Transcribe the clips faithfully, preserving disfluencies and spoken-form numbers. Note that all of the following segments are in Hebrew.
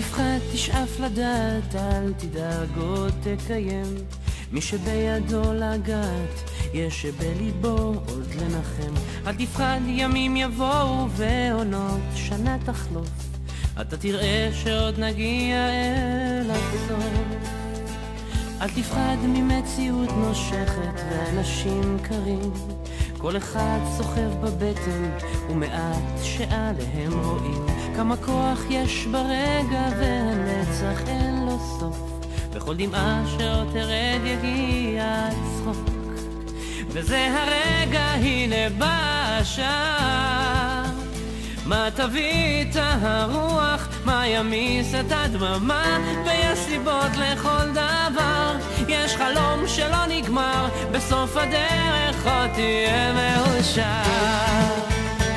תפחד, תשאף לדעת, אל תדאג עוד תקיים. מי שבידו לגעת, יש שבליבו עוד לנחם. אל תפחד, ימים יבואו ועונות שנה תחלוף, אתה תראה שעוד נגיע אל הסוף. אל תפחד ממציאות נושכת ואנשים קרים, כל אחד סוחב בבטן ומעט שעליהם רואים. כמה כוח יש ברגע והנצח אין לו סוף, בכל דמעה שעוד תרד יגיע הצחוק. וזה הרגע, הנה בא השעה, מה תביא את הרוח, מה ימיס את הדממה, ויש סיבות לכל דבר, יש חלום שלא נגמר, בסוף הדרך עוד תהיה מאושר.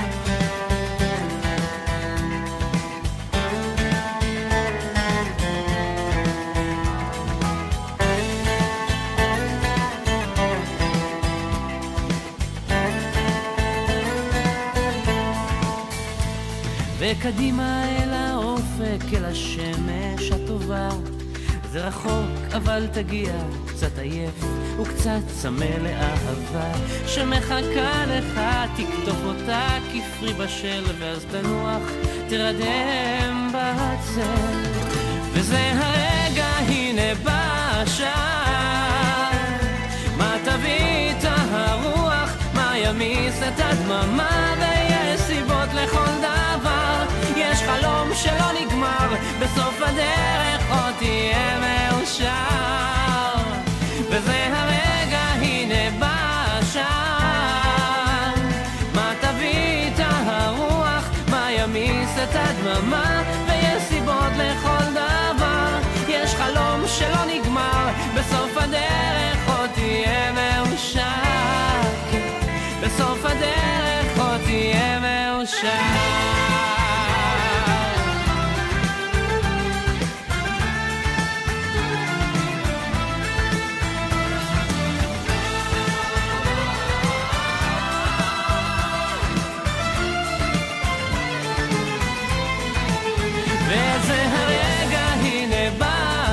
וקדימה אל האופק, אל השמש הטובה, זה רחוק אבל תגיע, קצת עייף וקצת צמא לאהבה שמחכה לך, תקטוף אותה כפרי בשל, ואז תנוח תרדם בצל. וזה הרגע, הנה בא השעה, מה תביא את הרוח, מה ימיס את הדממה, ויש סיבות לכל דבר, יש חלום שלא נגמר, בסוף הדרך עוד תהיה מאושר. וזה הרגע, הנה בא השעה, מה תביא את הרוח, מה ימיס את הדממה, ויש סיבות לכל דבר, יש חלום שלא נגמר, בסוף הדרך עוד תהיה מאושר. בסוף הדרך עוד תהיה מאושר. וזה הרגע, הנה בא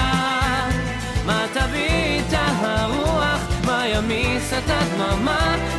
השעה, מה תביא את הרוח, מה ימיס את הדממה,